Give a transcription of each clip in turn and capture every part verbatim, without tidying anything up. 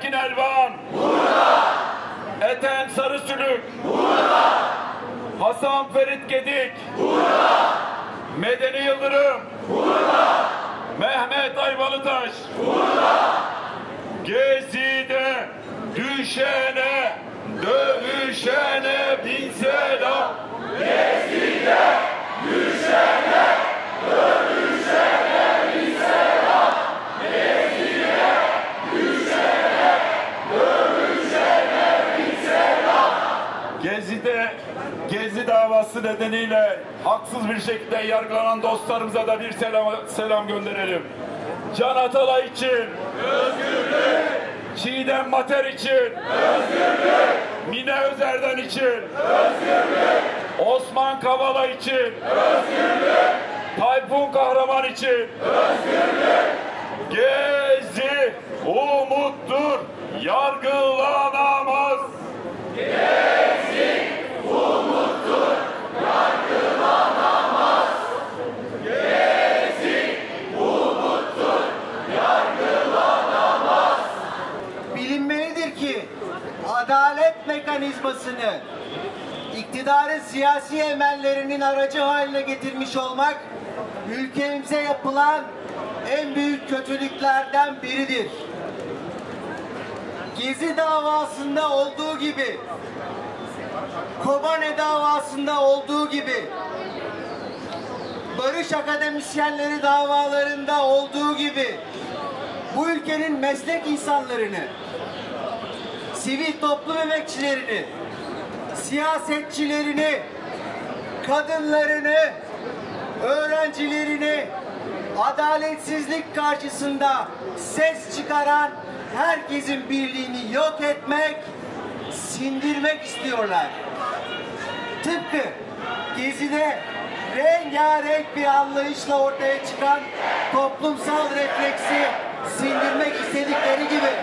Erkin Elvan. Burada. Ethem Sarısülük. Burada. Hasan Ferit Gedik. Burada. Medeni Yıldırım. Burada. Mehmet Ayvalıtaş. Burada. Gezi'de düşene, dövüşene bin selam. Gezi'de düşene, dövüşene bin selam. Gezi'de düşene, dövüşene bin selam. Gezi'de Gezi davası nedeniyle haksız bir şekilde yargılanan dostlarımıza da bir selam, selam gönderelim. Can Atalay için özgürlük, Çiğdem Mater için özgürlük, Mine Özer'den için özgürlük, Osman Kavala için özgürlük, Tayfun Kahraman için özgürlük. Gezi umuttur, yargılanamaz. Gezi umuttur, yargılanamaz. Gezi umuttur, yargılanamaz. Bilinmelidir ki adalet mekanizmasını iktidarın siyasi emellerinin aracı haline getirmiş olmak ülkemize yapılan en büyük kötülüklerden biridir. Gezi davasında olduğu gibi, Kobane davasında olduğu gibi, barış akademisyenleri davalarında olduğu gibi bu ülkenin meslek insanlarını, sivil toplum emekçilerini, siyasetçilerini, kadınlarını, öğrencilerini adaletsizlik karşısında ses çıkaran herkesin birliğini yok etmek, sindirmek istiyorlar. Tıpkı Gezi'de rengarenk bir anlayışla ortaya çıkan toplumsal refleksi sindirmek istedikleri gibi.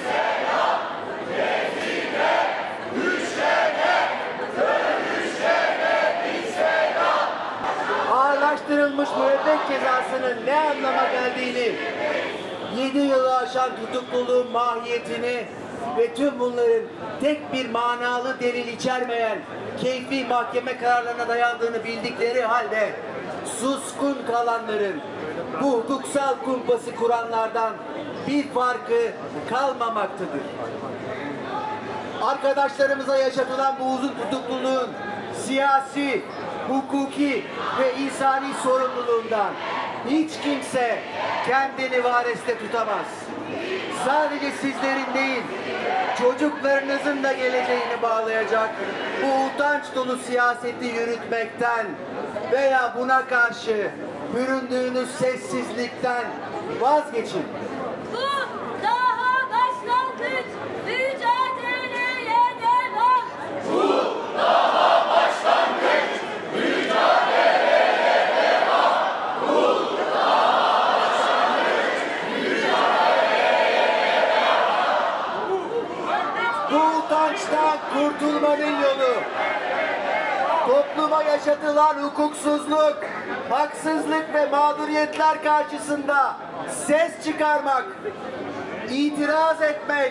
Ağırlaştırılmış müebbet cezasının ne anlama geldiğini, yedi yılı aşan tutukluluğun mahiyetini ve tüm bunların tek bir manalı delil içermeyen keyfi mahkeme kararlarına dayandığını bildikleri halde suskun kalanların bu hukuksal kumpası kuranlardan bir farkı kalmamaktadır. Arkadaşlarımıza yaşatılan bu uzun tutukluluğun siyasi, hukuki ve insani sorumluluğundan hiç kimse kendini vareste tutamaz. Sadece sizlerin değil, çocuklarınızın da geleceğini bağlayacak bu utanç dolu siyaseti yürütmekten veya buna karşı büründüğünüz sessizlikten vazgeçin. Bu daha başlangıç, mücadeleye devam. Bu daha başlangıç, mücadeleye devam. Bu daha başlangıç, mücadeleye devam. Bu utançtan kurtulmanın yolu, topluma yaşatılan hukuksuzluk, haksızlık ve mağduriyetler karşısında ses çıkarmak, itiraz etmek,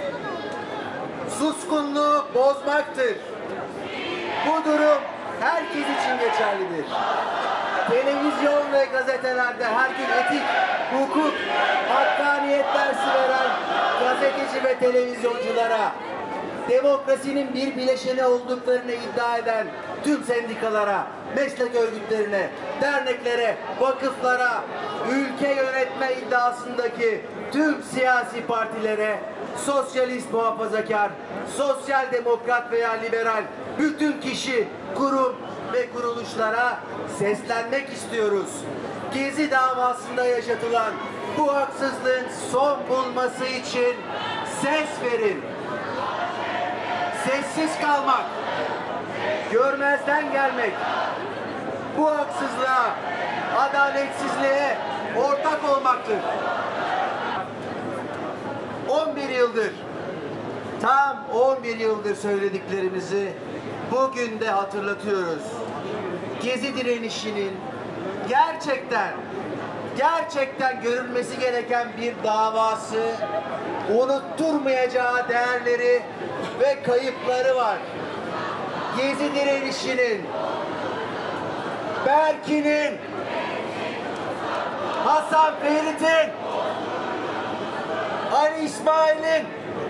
suskunluğu bozmaktır. Bu durum herkes için geçerlidir. Televizyon ve gazetelerde her gün etik, hukuk, hakkaniyet dersi veren gazeteci ve televizyonculara, demokrasinin bir bileşeni olduklarını iddia eden tüm sendikalara, meslek örgütlerine, derneklere, vakıflara, ülke yönetme iddiasındaki tüm siyasi partilere, sosyalist muhafazakar, sosyal demokrat veya liberal bütün kişi, kurum ve kuruluşlara seslenmek istiyoruz. Gezi davasında yaşatılan bu haksızlığın son bulması için ses verin. Sessiz kalmak, görmezden gelmek, bu haksızlığa, adaletsizliğe ortak olmaktır. on bir yıldır, tam on bir yıldır söylediklerimizi bugün de hatırlatıyoruz. Gezi direnişinin gerçekten, gerçekten görülmesi gereken bir davası, unutturmayacağı değerleri ve kayıpları var. Gezi direnişinin, Berkin'in, Hasan Ferit'in, Ali İsmail'in,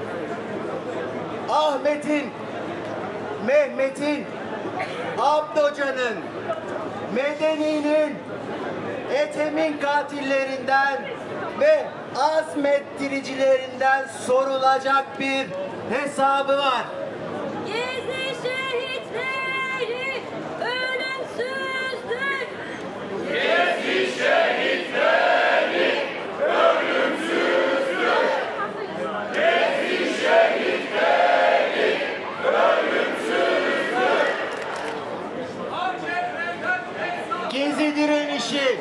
Ahmet'in, Mehmet'in, Abdocan'ın, Medeni'nin, Ethem'in katillerinden ve azmettiricilerinden sorulacak bir hesabı var. Gezi şehitleri ölümsüzdür. Gezi şehitleri ölümsüzdür. Gezi şehitleri ölümsüzdür. Gezi direnişi,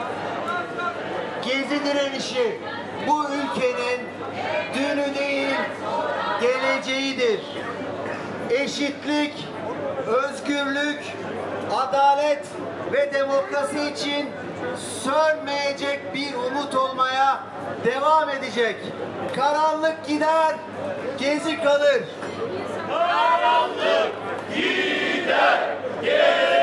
Gezi direnişi bu ülkenin dünü değil, geleceğidir. Eşitlik, özgürlük, adalet ve demokrasi için sönmeyecek bir umut olmaya devam edecek. Karanlık gider, Gezi kalır. Karanlık gider, gezi